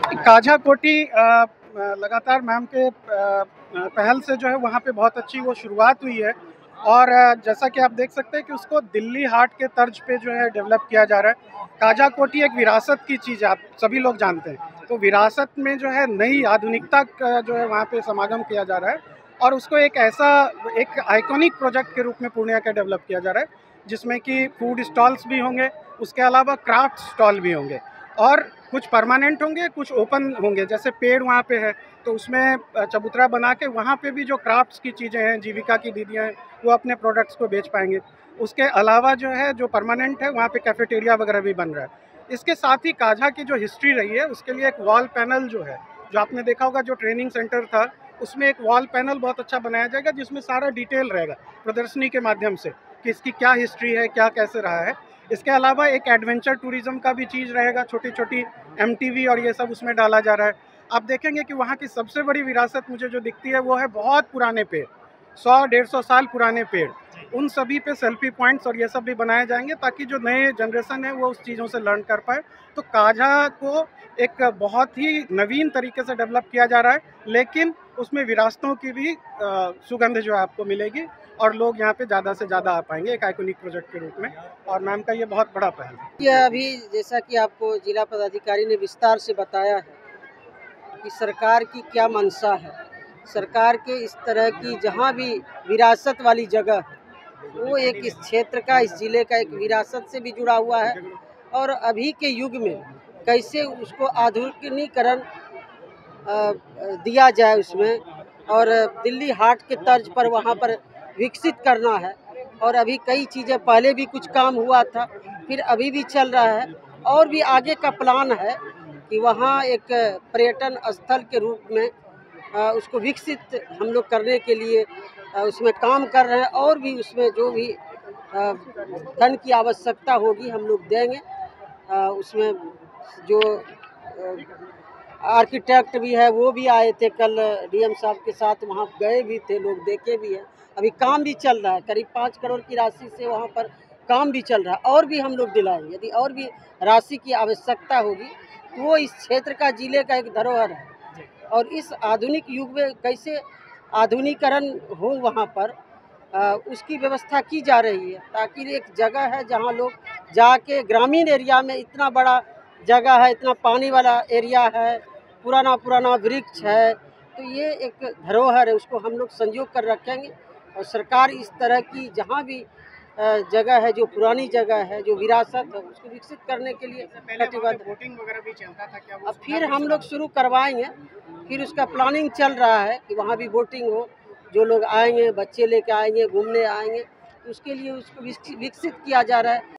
काजा कोटी लगातार मैम के पहल से जो है वहाँ पे बहुत अच्छी वो शुरुआत हुई है। और जैसा कि आप देख सकते हैं कि उसको दिल्ली हाट के तर्ज पे जो है डेवलप किया जा रहा है। काजा कोटी एक विरासत की चीज़ है, आप सभी लोग जानते हैं। तो विरासत में जो है नई आधुनिकता का जो है वहाँ पे समागम किया जा रहा है और उसको एक आइकॉनिक प्रोजेक्ट के रूप में पूर्णिया का डेवलप किया जा रहा है, जिसमें कि फूड स्टॉल्स भी होंगे, उसके अलावा क्राफ्ट स्टॉल भी होंगे और कुछ परमानेंट होंगे, कुछ ओपन होंगे। जैसे पेड़ वहाँ पे है तो उसमें चबूतरा बना के वहाँ पे भी जो क्राफ्ट्स की चीज़ें हैं, जीविका की दीदियाँ हैं, वो अपने प्रोडक्ट्स को बेच पाएंगे। उसके अलावा जो है जो परमानेंट है वहाँ पे कैफेटेरिया वगैरह भी बन रहा है। इसके साथ ही काजा की जो हिस्ट्री रही है उसके लिए एक वॉल पैनल जो है, जो आपने देखा होगा, जो ट्रेनिंग सेंटर था उसमें एक वॉल पैनल बहुत अच्छा बनाया जाएगा, जिसमें सारा डिटेल रहेगा प्रदर्शनी के माध्यम से कि इसकी क्या हिस्ट्री है, क्या कैसे रहा है। इसके अलावा एक एडवेंचर टूरिज्म का भी चीज़ रहेगा, छोटी छोटी एमटीवी और ये सब उसमें डाला जा रहा है। आप देखेंगे कि वहाँ की सबसे बड़ी विरासत मुझे जो दिखती है वो है बहुत पुराने पेड़, 100-150 साल पुराने पेड़। उन सभी पे सेल्फी पॉइंट्स और ये सब भी बनाए जाएंगे ताकि जो नए जनरेशन है वो उस चीज़ों से लर्न कर पाए। तो काजा को एक बहुत ही नवीन तरीके से डेवलप किया जा रहा है, लेकिन उसमें विरासतों की भी सुगंध जो है आपको मिलेगी और लोग यहाँ पे ज़्यादा से ज़्यादा आ पाएंगे एक आइकॉनिक प्रोजेक्ट के रूप में। और मैम का ये बहुत बड़ा पहल है। ये अभी जैसा कि आपको जिला पदाधिकारी ने विस्तार से बताया है कि सरकार की क्या मंशा है। सरकार के इस तरह की जहाँ भी विरासत वाली जगह है वो एक इस क्षेत्र का, इस जिले का एक विरासत से भी जुड़ा हुआ है और अभी के युग में कैसे उसको आधुनिकीकरण दिया जाए उसमें, और दिल्ली हाट के तर्ज पर वहाँ पर विकसित करना है। और अभी कई चीज़ें, पहले भी कुछ काम हुआ था, फिर अभी भी चल रहा है और भी आगे का प्लान है कि वहाँ एक पर्यटन स्थल के रूप में उसको विकसित हम लोग करने के लिए उसमें काम कर रहे हैं। और भी उसमें जो भी धन की आवश्यकता होगी हम लोग देंगे। उसमें जो आर्किटेक्ट भी है वो भी आए थे कल, डीएम साहब के साथ वहाँ गए भी थे, लोग देखे भी हैं। अभी काम भी चल रहा है, करीब 5 करोड़ की राशि से वहाँ पर काम भी चल रहा है और भी हम लोग दिलाएंगे। यदि और भी राशि की आवश्यकता होगी तो वो इस क्षेत्र का, जिले का एक धरोहर है और इस आधुनिक युग में कैसे आधुनिकीकरण हो वहाँ पर उसकी व्यवस्था की जा रही है, ताकि एक जगह है जहाँ लोग जाके, ग्रामीण एरिया में इतना बड़ा जगह है, इतना पानी वाला एरिया है, पुराना पुराना वृक्ष है, तो ये एक धरोहर है, उसको हम लोग संजो कर रखेंगे। और सरकार इस तरह की जहाँ भी जगह है, जो पुरानी जगह है, जो विरासत है, उसको विकसित करने के लिए कटिबद्ध। बोटिंग वगैरह भी चलता था क्या? अब फिर हम लोग शुरू करवाएंगे, फिर उसका प्लानिंग चल रहा है कि वहाँ भी बोटिंग हो, जो लोग आएंगे, बच्चे लेके आएंगे, घूमने आएंगे, उसके लिए उसको विकसित किया जा रहा है।